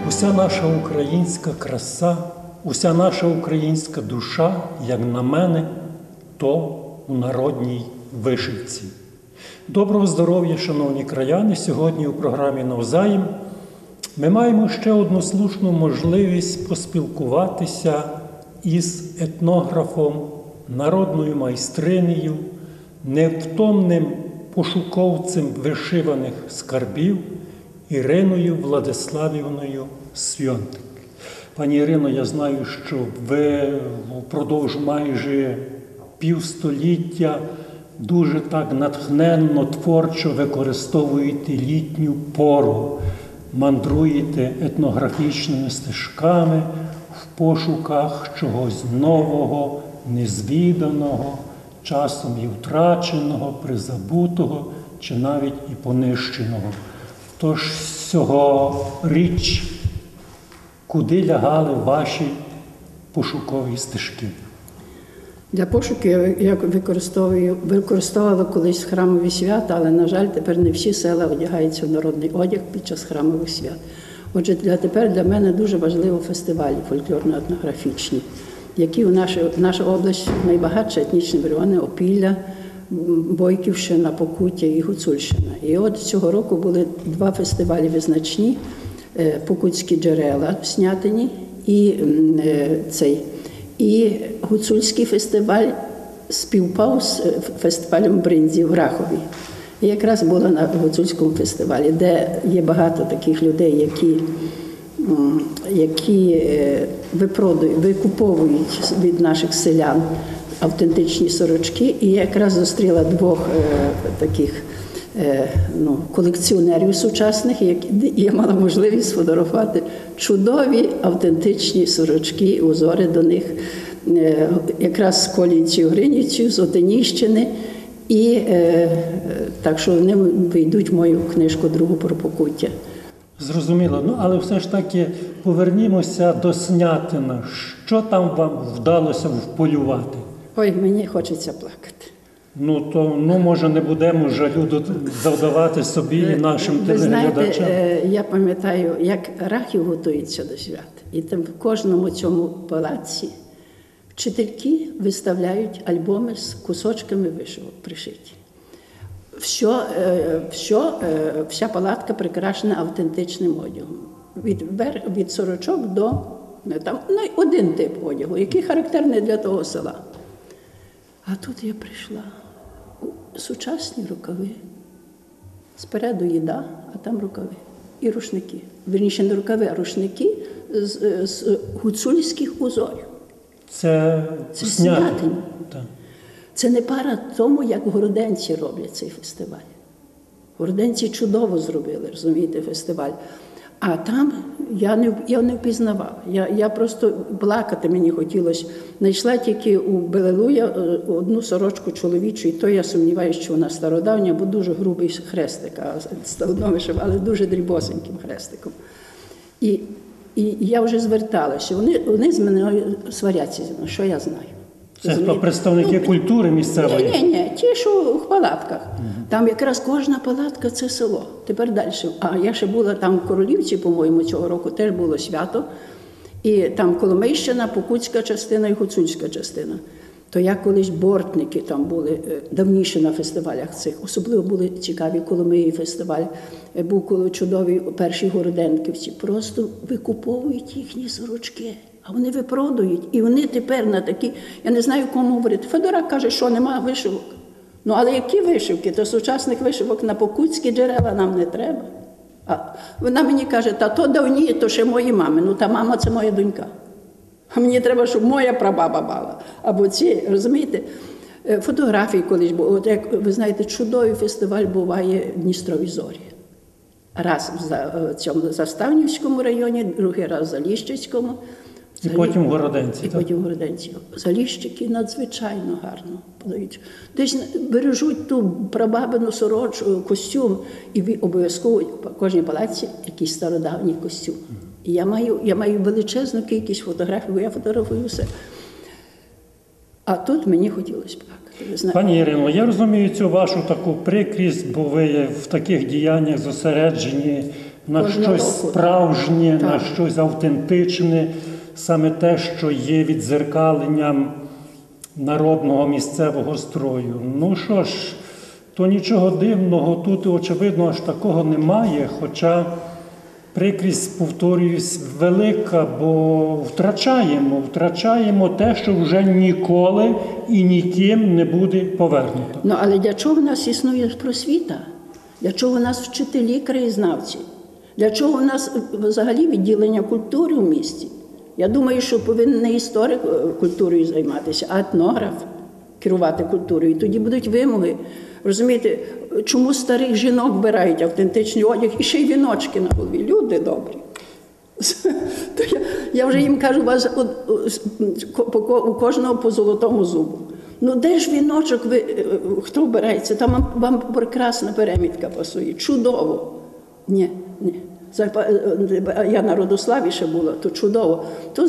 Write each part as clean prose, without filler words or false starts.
Уся наша українська краса, уся наша українська душа, як на мене, то у народній вишивці. Доброго здоров'я, шановні краяни! Сьогодні у програмі «Навзаєм» ми маємо ще одну слушну можливість поспілкуватися із етнографом, народною майстринею, невтомним пошуковцем вишиваних скарбів Іриною Владиславівною Свьонтик. Пані Ірино, я знаю, що ви впродовж майже півстоліття дуже так натхненно, творчо використовуєте літню пору, мандруєте етнографічними стежками в пошуках чогось нового, незвіданого, часом і втраченого, призабутого чи навіть і понищеного. Тож цьогоріч, куди лягали ваші пошукові стежки? Для пошуків я використовувала колись храмові свята, але, на жаль, тепер не всі села одягаються в народний одяг під час храмових свят. Отже, тепер для мене дуже важливі фестивалі фольклорно-етнографічні, які наша область найбагатша етнічними регіони: Опілля, Бойківщина, Покуття і Гуцульщина. І от цього року були два фестивалі визначні: Покутські джерела в Снятині і Гуцульський фестиваль співпав з фестивалем бринзі в Рахові. І якраз була на Гуцульському фестивалі, де є багато таких людей, які викуповують від наших селян автентичні сорочки. І я якраз зустріла двох таких колекціонерів сучасних, і я мала можливість сфотографувати чудові автентичні сорочки, узори до них, якраз з Колінців, Гринівців, з Отинійщини. І так що вони війдуть в мою книжку другу про Покуття. Зрозуміло. Але все ж таки повернімося до Снятина. Що там вам вдалося вполювати? Ой, мені хочеться плакати. Може, не будемо жалю завдавати собі і нашим телеглядачам. Ви знаєте, я пам'ятаю, як Рахів готується до свят. І там в кожному цьому палаці вчительки виставляють альбоми з кусочками вишивок пришиті. Вся палатка прикрашена автентичним одягом. Від сорочок до один тип одягу, який характерний для того села. А тут я прийшла. Сучасні рукави. Спереду їда, а там рукави. І рушники. Вірніше, не рукави, а рушники з гуцульських узорів. Це Снятин. Це не пара тому, як городенці роблять цей фестиваль. Городенці чудово зробили, розумієте, фестиваль. А там я не впізнавала. Я просто плакати мені хотілося. Знайшла тільки у Белелуя одну сорочку чоловічу, і то я сумніваюся, що вона стародавня, бо дуже грубий хрестик, а давно вишивали дуже дрібосеньким хрестиком. І я вже зверталася. Вони з мене сваряться, що я знаю. Це хто, представники культури місцевої? Ні, ті, що в палатках. Там якраз кожна палатка – це село. Тепер далі. А я ще була там в Королівці, по-моєму, цього року теж було свято. І там Коломийщина, Покутська частина і Гуцульська частина. То я колись бортники там були давніше на фестивалях цих. Особливо були цікаві Коломиї фестиваль. Був чудовий перші городенківці. Просто викуповують їхні сорочки. А вони випродують. І вони тепер на такі, я не знаю, кому говорити. Федорак каже, що нема вишивок. Але які вишивки? То сучасних вишивок на покутські джерела нам не треба. А вона мені каже, то давні, то ще мої мами. Та мама – це моя донька. А мені треба, щоб моя прабаба мала. Або ці, розумієте? Фотографії колись були. От як ви знаєте, чудовий фестиваль буває в Дністровій Зорі. Раз в цьому Заставнівському районі, другий раз в Заліщицькому. І потім в Городенці. Заліщики надзвичайно гарно подають. Десь бережуть ту прабабину сорочку, костюм, і обов'язково в кожній палаці якийсь стародавній костюм. І я маю величезну кількість фотографій, бо я фотографую все. А тут мені хотілося плакати. Пані Ірино, я розумію цю вашу таку прикрість, бо ви в таких діяннях зосереджені на Кожного щось року. справжнє, Так. на щось автентичне, саме те, що є віддзеркаленням народного місцевого строю. Ну що ж, то нічого дивного, тут, очевидно, аж такого немає, хоча прикрість, повторююсь, велика, бо втрачаємо те, що вже ніколи і ніким не буде повернуто. Ну, але для чого в нас існує просвіта? Для чого в нас вчителі краєзнавці? Для чого в нас взагалі відділення культури в місті? Я думаю, що повинен не історик культурою займатися, а етнограф керувати культурою. І тоді будуть вимоги. Розумієте, чому старих жінок вбирають автентичний одяг і ще й віночки на голові? Люди добрі. То я вже їм кажу, у кожного по золотому зубу. Ну де ж віночок, хто вбирається? Там вам прекрасна перемітка пасує, чудово. Ні. Я на Родославі ще була, то чудово. То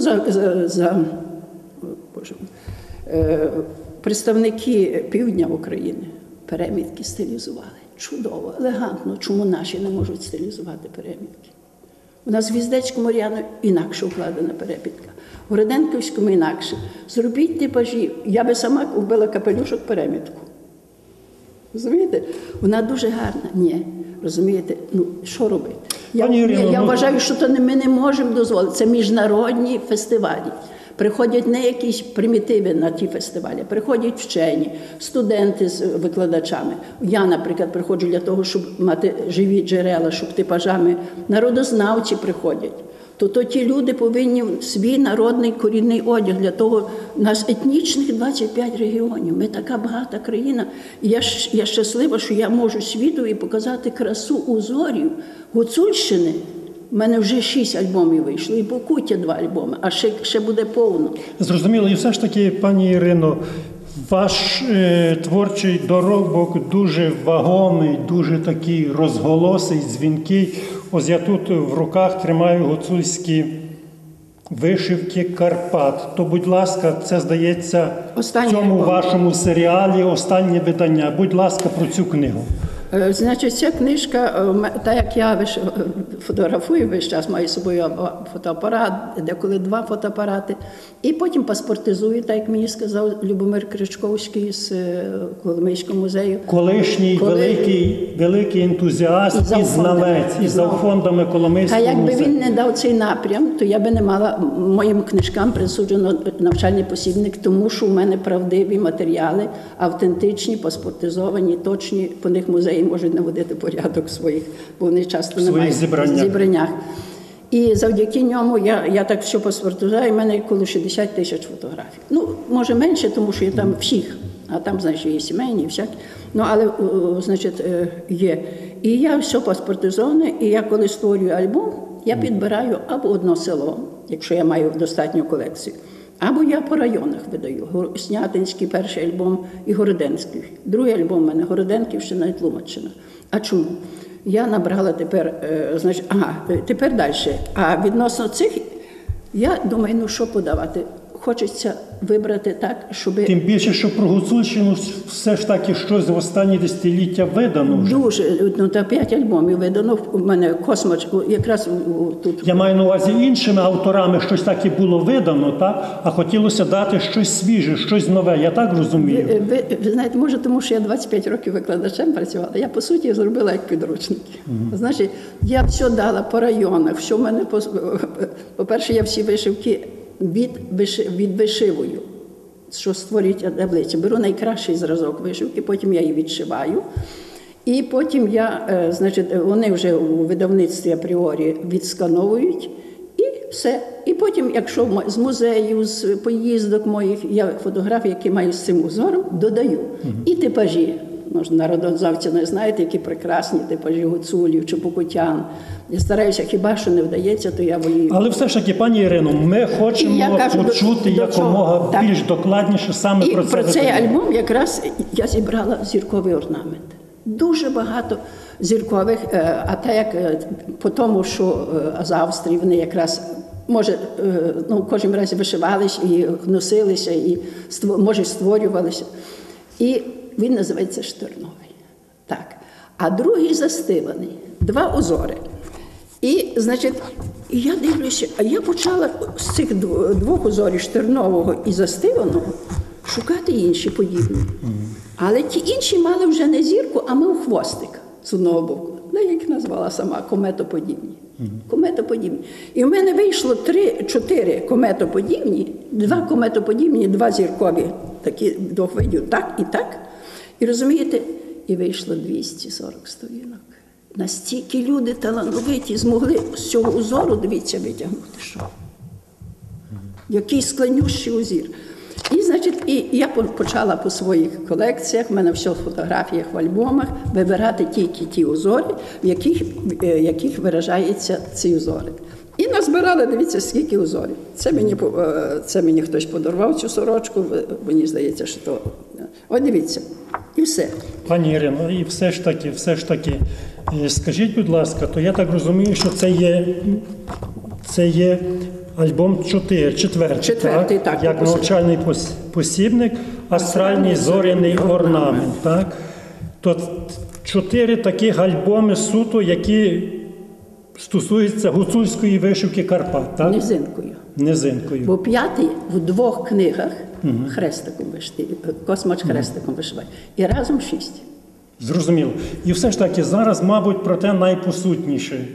представники півдня України перемітки стилізували. Чудово, елегантно. Чому наші не можуть стилізувати перемітки? У нас в Гвіздецькому ряду інакше вкладена перемітка. В Городенківському інакше. Зробіть типажі. Я би сама вбила капелюшок перемітку. Розумієте? Вона дуже гарна. Ні. Розумієте? Ну, що робити? Я вважаю, що то ми не можемо дозволити. Це міжнародні фестивалі. Приходять не якісь примітиви на ті фестивалі, приходять вчені, студенти з викладачами. Я, наприклад, приходжу для того, щоб мати живі джерела, щоб типажами народознавці приходять. То ті люди повинні свій народний корінний одяг для того. У нас етнічних 25 регіонів, ми така багата країна. І я щаслива, що я можу світові показати красу узорів Гуцульщини. У мене вже 6 альбомів вийшло, і Покуття 2 альбоми, а ще буде повно. Зрозуміло, і все ж таки, пані Ірино, ваш творчий доробок дуже вагомий, дуже такий розголосий, дзвінкий. Ось я тут в руках тримаю гуцульські вишивки Карпат. То, будь ласка, це, здається, в цьому вашому серіалі останнє видання. Будь ласка, про цю книгу. Значить, ця книжка, так як я фотографую весь час, маю з собою фотоапарат, деколи 2 фотоапарати, і потім паспортизую, так як мені сказав Любомир Кричковський з Коломийського музею. Колишній великий ентузіаст і знавець, і за фондами Коломийського музею. А якби він не дав цей напрям, то я би не мала моїм книжкам присуджено навчальний посібник, тому що в мене правдиві матеріали, автентичні, паспортизовані, точні, по них музеї можуть наводити порядок своїх, бо вони часто не мають зібраннях. І завдяки ньому я так все паспортизую, в мене коло 60 тисяч фотографій. Ну, може менше, тому що я там всіх, а там, значить, є сімейні, і всякі. Ну, але, значить, є. І я все паспортизоване, і я коли створюю альбом, я підбираю або одно село, якщо я маю достатню колекцію, або я по районах видаю. Снятинський перший альбом і Городенський. Другий альбом у мене Городенківщина і Тлумаччина. А чому? Я набрала тепер, тепер далі. А відносно цих, я думаю, ну що подавати? Хочеться вибрати так, щоб... Тим більше, що про Гуцульщину все ж таки щось в останні десятиліття видано вже. Дуже, ну, та 5 альбомів видано. У мене «Космоч», якраз тут... Я маю на увазі іншими авторами щось таке було видано, так? А хотілося дати щось свіже, щось нове, я так розумію? Ви знаєте, може, тому що я 25 років викладачем працювала. Я, по суті, зробила як підручники. Значить, я все дала по районах, що в мене... По-перше, я всі вишивки відвишивую, що створюють таблиці. Беру найкращий зразок вишивки, потім я її відшиваю. І потім значить, вони вже у видавництві апріорі відскановують, і все. І потім, якщо з музею, з поїздок моїх, я фотографії, які маю з цим узором, додаю. І типажі. Народознавці не знаєте, які прекрасні типажі гуцулів чи покутян. Я стараюся, хіба що не вдається, то я волію. Але все ж таки, пані Ірино, ми хочемо почути якомога більш докладніше саме про це. І про цей альбом якраз я зібрала зірковий орнамент. Дуже багато зіркових, а так як по тому, що з Австрії вони якраз, може, ну, в кожному разі вишивалися і носилися, і, може, створювалися. І він називається «Штерновий». Так. А другий застилений. 2 узори. І, значить, і я дивлюся, а я почала з цих двох узорів, Тернового і Застиваного, шукати інші подібні. Але ті інші мали вже не зірку, а мав хвостик з одного боку. Я їх назвала сама кометоподібні. Кометоподібні. І в мене вийшло 3-4 кометоподібні, 2 кометоподібні, 2 зіркові, такі двох видів, так і так. І розумієте, і вийшло 240 сторінок. Настільки люди талановиті змогли з цього узору, дивіться, витягнути, що. Який складнющий узір. І, значить, і я почала по своїх колекціях, в мене все в фотографіях, в альбомах, вибирати тільки ті узори, в яких виражаються ці узори. І назбирали, дивіться, скільки узорів. Це мені хтось подарував цю сорочку, мені здається, що то. От дивіться, і все. Пані Ірино, і все ж таки, скажіть, будь ласка, то я так розумію, що це є альбом четвертий, так, як навчальний посібник, астральний зоряний орнамент, так? То 4 таких альбоми суто, які стосуються гуцульської вишивки Карпат, так? Низинкою. Бо 5-й в 2 книгах хрестиком вишити, Космач хрестиком вишиває. І разом 6. Зрозуміло. І все ж таки зараз, мабуть, про те найпосутніше.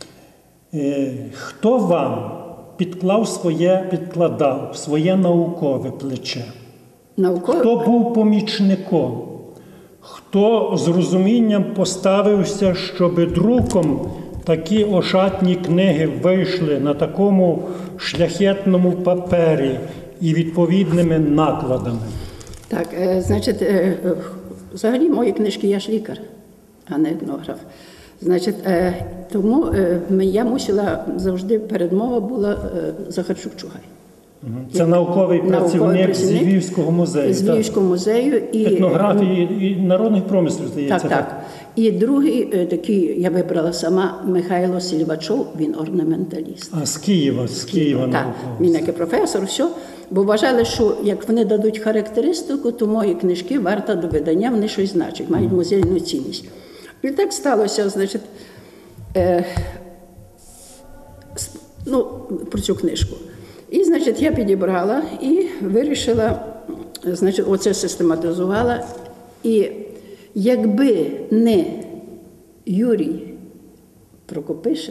Хто вам підкладав своє наукове плече? Хто був помічником? Хто з розумінням поставився, щоб друком такі ошатні книги вийшли на такому шляхетному папері і відповідними накладами? Так, значить, взагалі мої книжки, я ж лікар, а не етнограф. Значить, тому я мусила, завжди передмова була Захарчук Чугай. Це науковий працівник з Львівського музею. З Львівського музею. Етнографії і народних промислів, здається. Так. І другий такий, я вибрала сама, Михайло Сільвачов, він орнаменталіст. А з Києва. Так, він як і професор, все. Бо вважали, що як вони дадуть характеристику, то мої книжки варто до видання, вони щось значать, мають музейну цінність. І так сталося, значить, про цю книжку. І, значить, я підібрала і вирішила, значить, оце систематизувала. І якби не Юрій Прокопишин,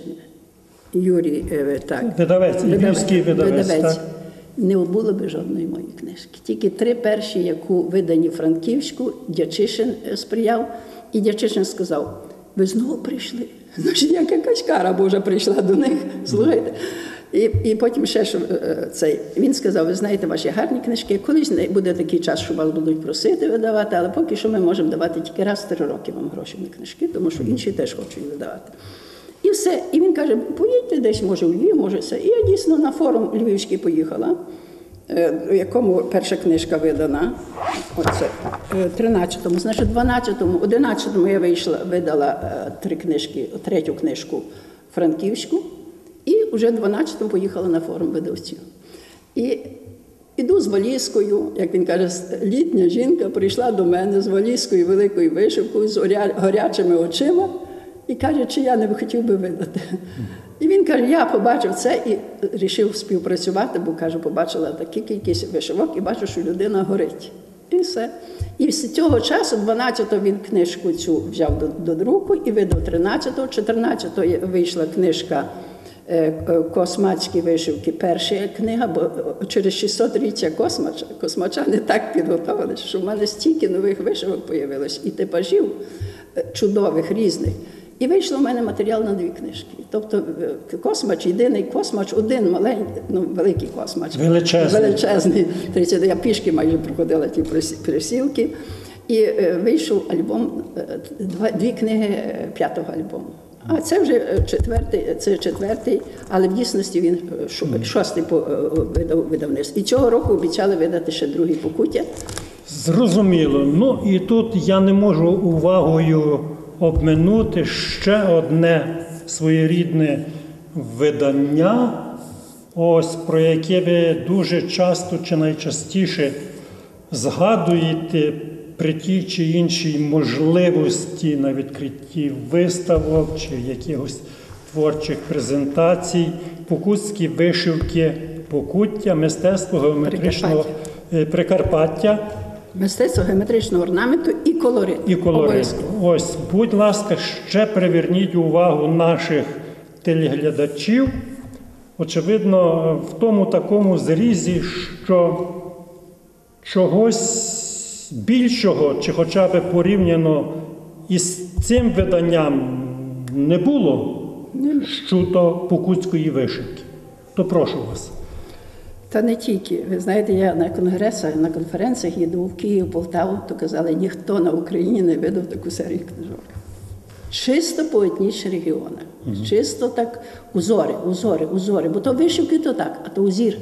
Львівський видавець, так? Не було б жодної моєї книжки. Тільки 3 перші, яку видані Франківську, Дячишин сприяв. І Дячишин сказав, ви знову прийшли. Значить, як якась кара Божа прийшла до них, слухайте. І потім ще він сказав, ви знаєте, ваші гарні книжки, колись буде такий час, що вас будуть просити видавати, але поки що ми можемо давати тільки раз в 3 роки вам гроші на книжки, тому що інші теж хочуть видавати. І все. І він каже, поїдьте десь, може, у Львів, може все. І я дійсно на форум львівський поїхала, в якому перша книжка видана, оце, 13-му, значить, 12-му, 11-му я видала 3 книжки, 3-ю книжку Франківську, і вже 12-му поїхала на форум видавців. І іду з валізкою, як він каже, літня жінка прийшла до мене з валізкою, великою вишивкою, з горячими очима, і каже, чи я не хотів би видати. І він каже, я побачив це і вирішив співпрацювати, бо, кажу, побачила таку кількість вишивок і бачу, що людина горить. І все. І з цього часу, 12-го він книжку цю взяв до друку і видав 13-го. 14-го вийшла книжка «Космацькі вишивки», перша книга, бо через 600-річчя космачани так підготовилися, що в мене стільки нових вишивок з'явилось і типажів чудових, різних. І вийшло в мене матеріал на 2 книжки. Тобто Космач, єдиний Космач, один маленький, великий Космач. Величезний. Я пішки майже проходила ті присілки. І вийшов альбом, 2 книги 5-го альбому. А це вже 4-й, але в дійсності він 6-й видавництво. І цього року обіцяли видати ще 2-й Покуття. Зрозуміло. Ну і тут я не можу увагою обминути ще одне своєрідне видання, ось про яке ви дуже часто чи найчастіше згадуєте при тій чи іншій можливості на відкритті виставок чи якихось творчих презентацій, покутські вишивки, Покуття, мистецтво геометричного Прикарпаття. Мистецтво геометричного орнаменту і колорит. І колорит. Обов'язково. Ось, будь ласка, ще приверніть увагу наших телеглядачів. Очевидно, в тому такому зрізі, що чогось більшого, чи хоча б порівняно із цим виданням не було щодо покутської вишивки. То прошу вас. Та не тільки. Ви знаєте, я на конгресах, на конференціях їду в Київ, Полтаву, то казали, ніхто на Україні не видав таку серію книжок. Чисто по етнічних регіонах. Чисто так узори. Бо то вишивки, то так, а то узір.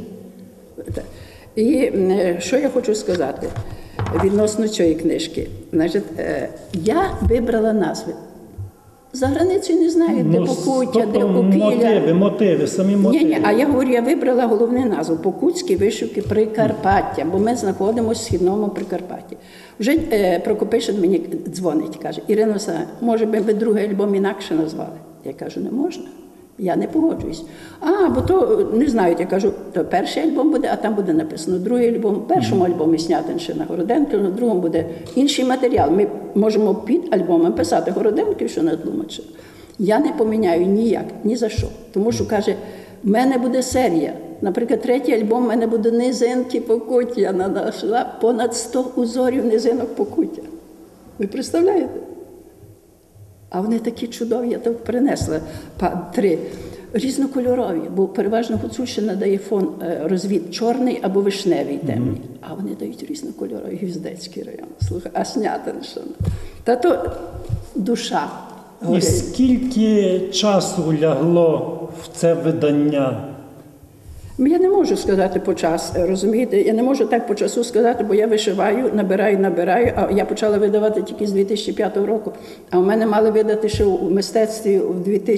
І що я хочу сказати відносно цієї книжки. Значить, я вибрала назви. За границею не знаю, де Покуття, де Опілля. Мотиви, самі мотиви. Ні, а я говорю, я вибрала головну назву – Покутські вишивки Прикарпаття, бо ми знаходимося в східному Прикарпатті. Вже Прокопишин мені дзвонить, каже, Ірино Олександрівна, може би ви другий альбом інакше назвали? Я кажу, не можна. Я не погоджуюсь. Бо то не знають, я кажу, то перший альбом буде, а там буде написано другий альбом. В першому альбомі Снятинщина Городенків, на другому буде інший матеріал. Ми можемо під альбомом писати Городенків, що на Тлумаччина. Я не поміняю ніяк, ні за що. Тому що, каже, в мене буде серія. Наприклад, третій альбом в мене буде низинки Покуття. Я знайшла понад 100 узорів низинок Покуття. Ви представляєте? А вони такі чудові, я так принесла 3. Різнокольорові, бо переважно Гуцульщина дає фон розвід чорний або вишневий темний. А вони дають різнокольорові, Гвіздецький район. Слухай, а Снятинщина. Та то душа. І скільки часу лягло в це видання? Я не можу сказати по час, розумієте? Я не можу так по часу сказати, бо я вишиваю, набираю, а я почала видавати тільки з 2005 року. А в мене мали видати ще у мистецтві в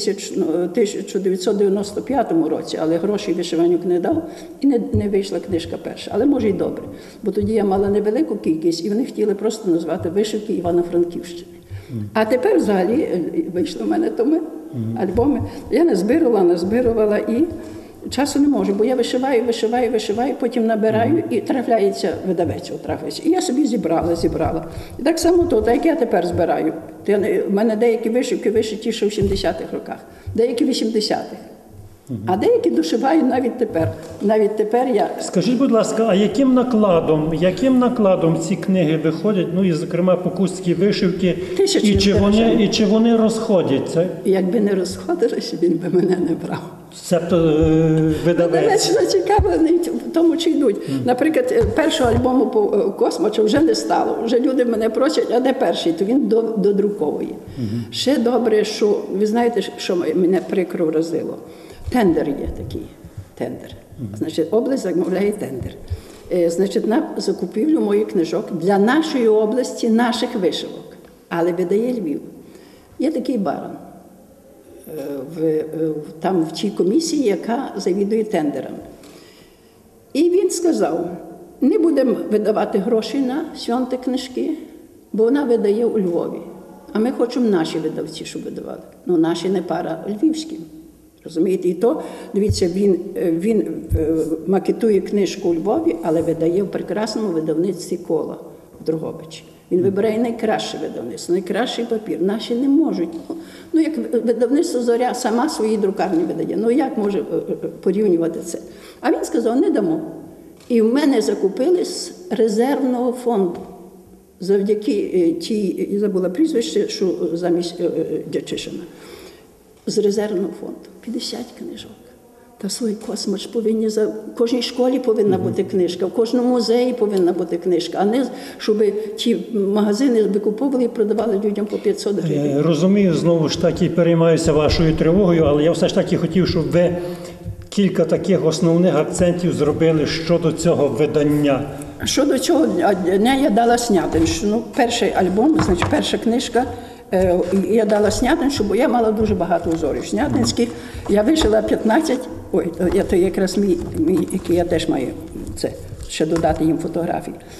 1995 році, але грошей вишиванню не дав, і не вийшла книжка перша. Але може й добре, бо тоді я мала невелику кількість, і вони хотіли просто назвати «Вишивки Івано-Франківщини». А тепер взагалі вийшли в мене томи, альбоми. Я назбирувала і часу не можу, бо я вишиваю, потім набираю і трапляється видавець. І я собі зібрала. І так само то, так як я тепер збираю. У мене деякі вишивки вишиті ще в 70-х роках, деякі в 80-х. А деякі дошиваю навіть тепер. Навіть тепер я... Скажіть, будь ласка, а яким накладом ці книги виходять, і, зокрема, покутські вишивки, і чи вони розходяться? Якби не розходилися, він би мене не брав. Себто видавець. Зацікавлений в тому, чи йдуть. Наприклад, першого альбому по Космачу вже не стало. Вже люди мене просять, а де перший? То він додруковує. Ще добре, що, ви знаєте, що мене прикро вразило? Тендер є такий. Тендер. Значить, область замовляє тендер. Значить, на закупівлю моїх книжок для нашої області, наших вишивок. Але видає Львів. Є такий барон. Там в тій комісії, яка завідує тендерами. І він сказав, не будемо видавати гроші на Свьонте книжки, бо вона видає у Львові. А ми хочемо наші видавці, щоб видавали. Наші не пара львівським. Розумієте? І то, дивіться, він макетує книжку у Львові, але видає в прекрасному видавництві Кола в Дрогобичі. Він вибирає найкраще видавництво, найкращий папір. Наші не можуть. Як видавництво «Зоря» сама свої друкарні видає. Як може порівнювати це? А він сказав, не дамо. І в мене закупили з резервного фонду. Завдяки тій, я забула прізвище, що замість Дячишина. З резервного фонду. 50 книжок. Та свій Космач повинні, в кожній школі повинна бути книжка, в кожному музеї повинна бути книжка, а не щоб ті магазини викуповували і продавали людям по 500 гривень. Розумію, знову ж таки переймаюся вашою тривогою, але я все ж таки хотів, щоб ви кілька таких основних акцентів зробили щодо цього видання. Щодо цього дня я дала Снятинщину. Перший альбом, значить перша книжка, я дала Снятинщину, бо я мала дуже багато узорів снятинських. Я вишила 15, це якраз мій, який я теж маю це, ще додати їм фотографії.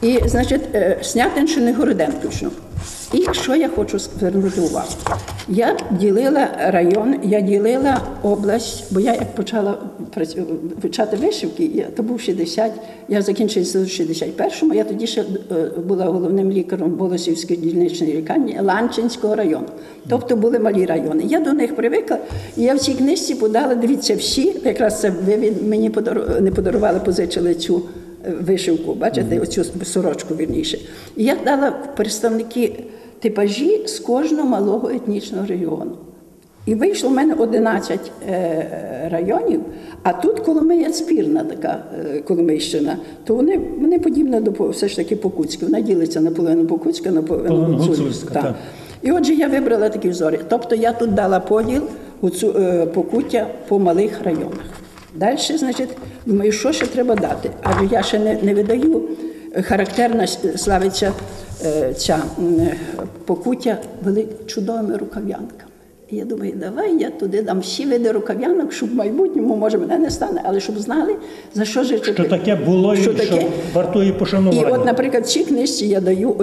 І, значить, Снятинщини, Городенківщину. І що я хочу звернути увагу? Я ділила район, я ділила область, бо я як почала вивчати вишивки, то був 60, я закінчила в 61-му, я тоді ще була головним лікарем Болосівської дільничної лікарні Ланчинського району. Тобто були малі райони. Я до них привикла, і я в цій книжці подала, дивіться, всі, якраз це ви мені не подарували, позичили цю вишивку, бачите, оцю сорочку, вірніше. І я дала представники типажі з кожного малого етнічного регіону. І вийшло в мене 11 районів, а тут Коломия спірна така Коломийщина, то вони подібні до все ж таки Покутської. Вона ділиться наполовину Покутська, наполовину Гуцульська. Так. І отже, я вибрала такі взори. Тобто я тут дала поділ Покуття по малих районах. Далі, значить, думаю, що ще треба дати? Адже я ще не видаю, характерна славиться ця Покуття чудовими рукав'янками. І я думаю, давай я туди дам всі види рукав'янок, щоб в майбутньому, може, мене не стане, але щоб знали, за що жити. Що таке було і що вартує пошанування. І от, наприклад, в цій книжці я даю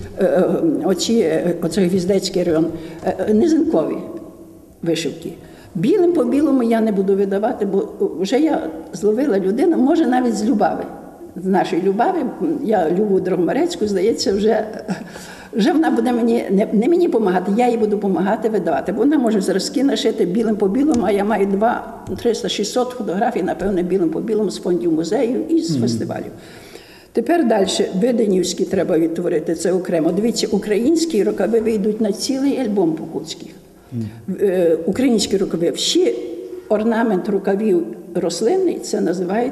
оцей Гвіздецький район, низинкові вишивки. Білим по білому я не буду видавати, бо вже я зловила людину, може навіть з Любави. З нашої Любави, я Любу Дрогомарецьку, здається, вже вона буде не мені допомагати, я їй буду допомагати видавати, бо вона може зразки нашити білим по білому, а я маю 300-600 фотографій, напевне, білим по білому з фондів музею і з фестивалів. Тепер далі, Виденівські треба відтворити, це окремо. Дивіться, українські рукави вийдуть на цілий альбом покутських. Українські рукави. Всі орнамент рукавів рослинний, це називають,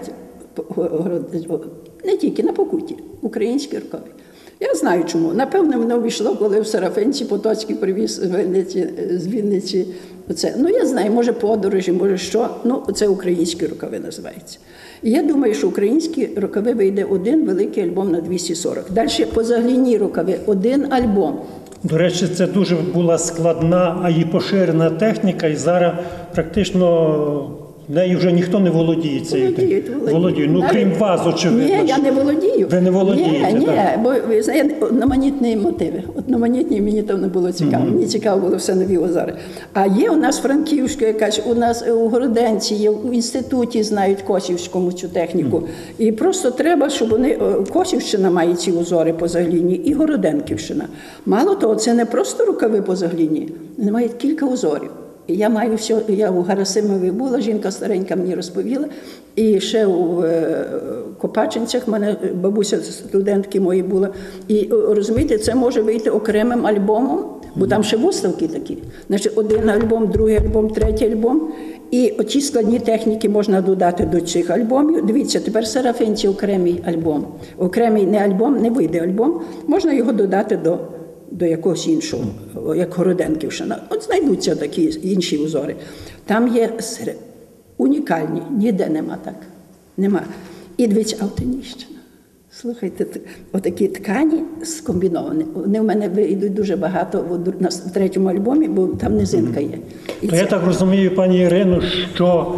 не тільки на Покутті, українські рукави. Я знаю чому. Напевно, воно війшло, коли в Серафинці Потоцький привіз з Вінниці. Оце. Ну, я знаю, може подорожі, може що. Ну, це українські рукави називаються. І я думаю, що українські рукави вийде один великий альбом на 240. Далі позаглійні рукави, один альбом. До речі, це дуже була складна, а і поширена техніка, і зараз практично нею вже ніхто не володіє цією технікою. Володіють. Ну, крім вас, очевидно. Ні, я не володію. Ви не володієте, ні, так? Бо ви знаєте, одноманітні мотиви. Одноманітні мені то не було цікаво. Мені цікаво було все нові озори. А є у нас Франківська якась, у нас у Городенці є, у інституті знають Косівському цю техніку. І просто треба, щоб вони, Косівщина має ці узори позаглінні і Городенківщина. Мало того, це не просто рукави позаглінні, вони мають кілька узорів. Я маю все, я у Гарасимові була, жінка старенька мені розповіла, і ще у Копачинцях, мене бабуся студентки мої була. І розумієте, це може вийти окремим альбомом, бо там ще виставки такі. Значить, один альбом, другий альбом, третій альбом. І оці складні техніки можна додати до цих альбомів. Дивіться, тепер Серафинці окремий альбом. Окремий не альбом, не вийде альбом, можна його додати до якогось іншого, як Городенківщина. От знайдуться такі інші узори. Там є унікальні, ніде нема так. Нема. І дивіться, Алтинівщина. Слухайте, отакі ткані скомбіновані. Вони в мене вийдуть дуже багато в третьому альбомі, бо там низинка є. То я так розумію, пані Ірино, що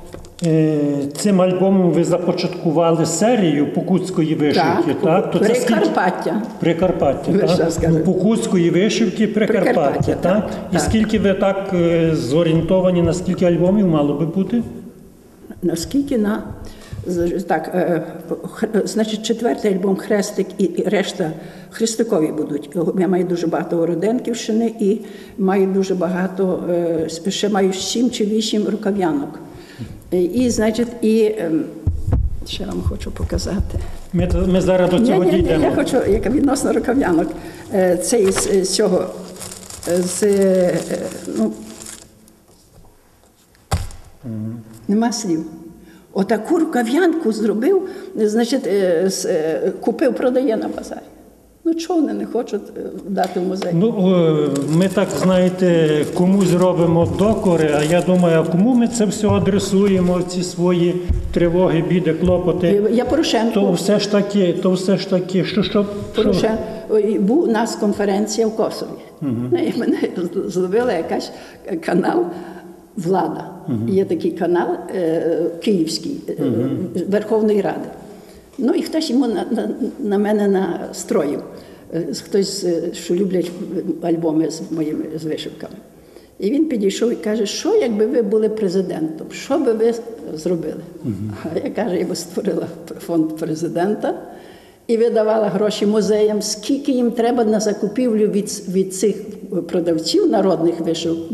цим альбомом ви започаткували серію покутської вишивки, так? То Прикарпаття. Прикарпаття, так? Покутської вишивки Прикарпаття, так? І скільки ви так зорієнтовані, на скільки альбомів мало би бути? Наскільки так, значить, 4-й альбом «Хрестик» і решта хрестикові будуть. Я маю дуже багато Городенківщини і маю дуже багато, ще маю 7 чи 8 рукав'янок. І, значить, ще вам хочу показати. Ми зараз до цього дійдемо. Я хочу, як відносно рукав'янок, це з цього, нема слів. Отаку рукав'янку зробив, значить, купив, продає на базарі. Ну, чого вони не хочуть дати в музей? Ну, ми так, знаєте, комусь робимо докори, а я думаю, а кому ми це все адресуємо, ці свої тривоги, біди, клопоти? Я Порошенко. То все ж таки, що? Порошенко. Був у нас конференція в Косові. І мене зловила якась канал «Влада». Є такий канал київський, Верховної Ради. Ну і хтось йому на мене настроїв. Хтось, що люблять альбоми з моїми з вишивками. І він підійшов і каже, що якби ви були президентом, що би ви зробили? А я кажу, я би створила фонд президента і видавала гроші музеям, скільки їм треба на закупівлю від цих продавців народних вишивок,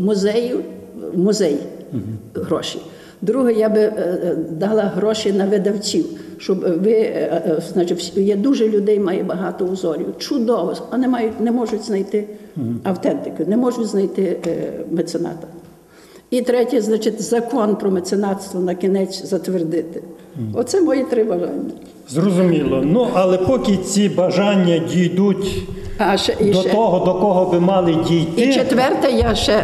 музей гроші. Друге, я би дала гроші на видавців, щоб значить, є дуже людей, має багато узорів, чудово, а не можуть знайти автентику, не можуть знайти мецената. І третє, значить, закон про меценатство на кінець затвердити. Оце мої 3 бажання. Зрозуміло. Ну, але поки ці бажання дійдуть до того, до кого би мали дійти. І четверте, я ще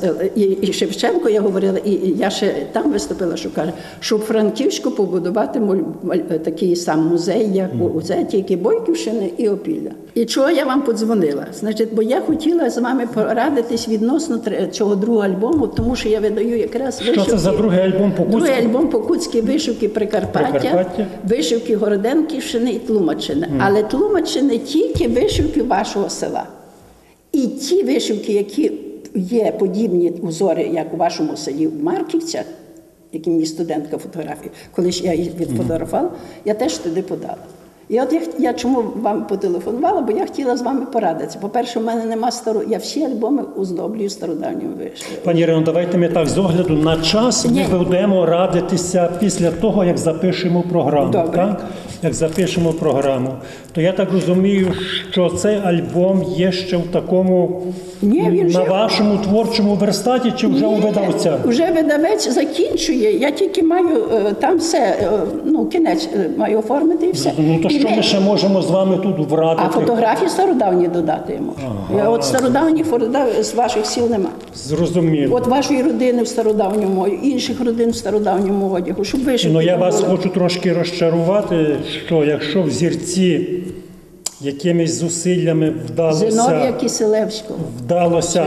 і Шевченко я говорила, і я ще там виступила, що каже, що в Франківську побудувати такий сам музей, як це тільки Бойківщини і Опілля. І чого я вам подзвонила? Значить, бо я хотіла з вами порадитись відносно цього другого альбому, тому що я видаю якраз вишивки. Що це за другий альбом Покутський? Другий альбом Покутський, вишивки Прикарпаття, вишивки Городенківщини і Тлумаччини. Але Тлумаччини тільки вишивки вашого села. І ті вишивки, які є подібні узори, як у вашому селі в Марківцях, які мені студентка фотографії, коли ж я їх відфотографувала, я теж туди подала. І от я чому вам потелефонувала, бо я хотіла з вами порадитися. По-перше, в мене нема я всі альбоми оздоблюю стародавньою вишивкою. Пані Ірино, давайте ми так з огляду на час ми будемо радитися після того, як запишемо програму. Добре. Так? Як запишемо програму. То я так розумію, що цей альбом є ще в такому, на вашому творчому верстаті, чи вже у видавця? Вже видавець закінчує, я тільки маю там все, кінець маю оформити і все. Ну, то що ми ще можемо з вами тут врадити? А фотографії стародавні додати йому. От стародавніх з ваших сіл нема. Зрозуміло. От вашої родини в стародавньому, інших родин в стародавньому одягу, щоб вишивки. Ну, я вас хочу трошки розчарувати, що якщо взірці якимись зусиллями Зиновія Киселевського, вдалося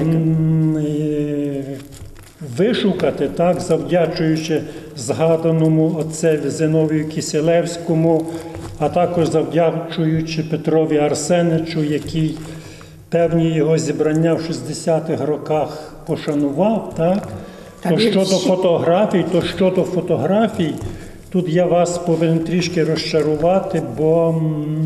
вишукати, так, завдячуючи згаданому отцеві Зиновію Киселевському, а також завдячуючи Петрові Арсеничу, який певні його зібрання в 60-х роках пошанував, так? То щодо фотографій, тут я вас повинен трішки розчарувати, бо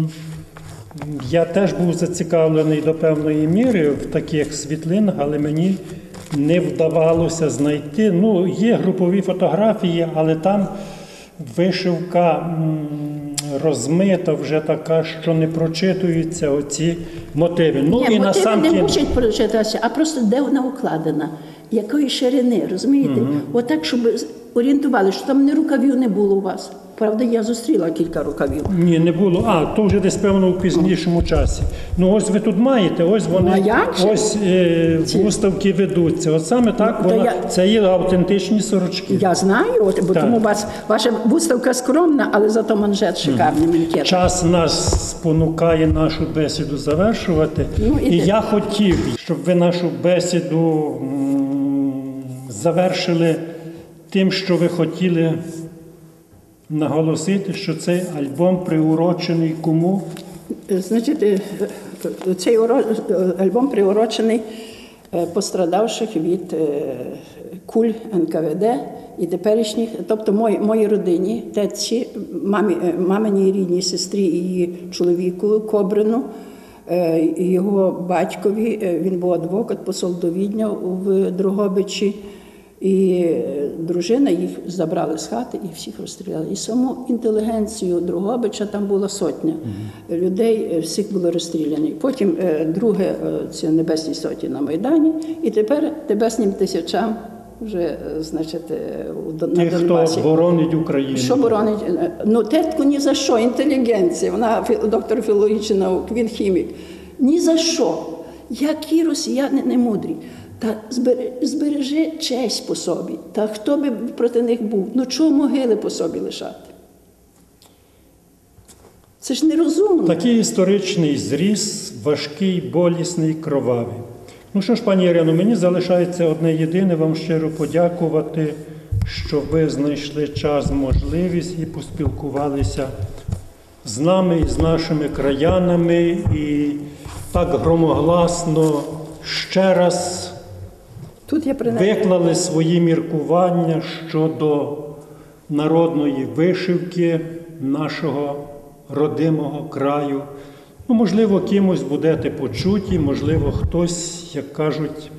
я теж був зацікавлений до певної міри в таких світлинах, але мені не вдавалося знайти. Ну, є групові фотографії, але там вишивка розмита вже така, що не прочитуються оці мотиви. Ну, ні, мотиви не мусять прочитатися, а просто де вона укладена, якої ширини, розумієте? Отак, щоб орієнтували, що там не рукавів не було у вас. Правда, я зустріла кілька рукавів. Ні, не було. То вже десь, певно, у пізнішому часі. Ну, ось ви тут маєте, ось вони, ось виставки ведуться. От саме так, це є автентичні сорочки. Я знаю, бо тому ваша виставка скромна, але зато манжет шикарний, манкет. Час нас спонукає нашу бесіду завершувати. І я хотів, щоб ви нашу бесіду завершили тим, що ви хотіли наголосити, що цей альбом приурочений кому? Значить, цей альбом приурочений пострадавших від куль НКВД і теперішніх, тобто моїй родині, тетці, маминій рідній сестрі і її чоловіку Кобрину, його батькові, він був адвокат, посол до Відня в Дрогобичі. І дружина їх забрали з хати і всіх розстріляли. І саму інтелігенцію Дрогобича, там була сотня людей, всіх було розстріляні. Потім друге, це Небесній Сотні на Майдані, і тепер Небесним тисячам вже, значить, на Донбасі. Тих, хто боронить Україну. Що боронить? Ну, тетку ні за що, інтелігенція, вона доктор філологічних наук, він хімік. Ні за що. Які росіяни не мудрі. Та збережи честь по собі. Та хто би проти них був? Ну чого могили по собі лишати? Це ж нерозумно. Такий історичний зріз, важкий, болісний, кровавий. Ну що ж, пані Ірино, мені залишається одне єдине вам щиро подякувати, що ви знайшли час, можливість і поспілкувалися з нами і з нашими краянами і так громогласно ще раз Тут я принесла. виклали свої міркування щодо народної вишивки нашого родимого краю. Ну, можливо, кимось будете почуті, можливо, хтось, як кажуть,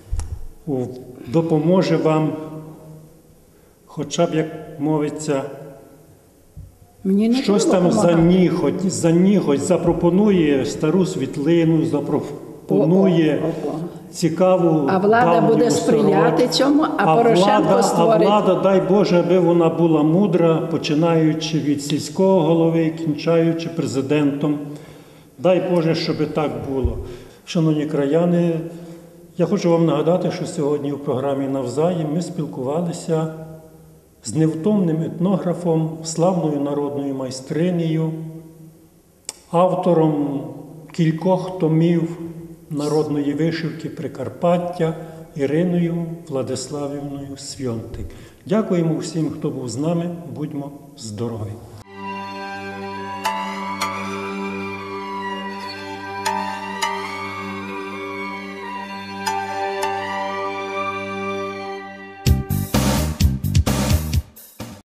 допоможе вам, хоча б, як мовиться, Мені не щось треба там допомагати. за ніготь запропонує стару світлину, запропонує цікаву А влада давню буде сприяти сорочку. цьому, а Порошенко створить. А влада, дай Боже, аби вона була мудра, починаючи від сільського голови, кінчаючи президентом. Дай Боже, щоб так було. Шановні краяни, я хочу вам нагадати, що сьогодні у програмі «Навзаєм» ми спілкувалися з невтомним етнографом, славною народною майстринею, автором кількох томів народної вишивки Прикарпаття Іриною Владиславівною Свйонтик. Дякуємо всім, хто був з нами. Будьмо здорові!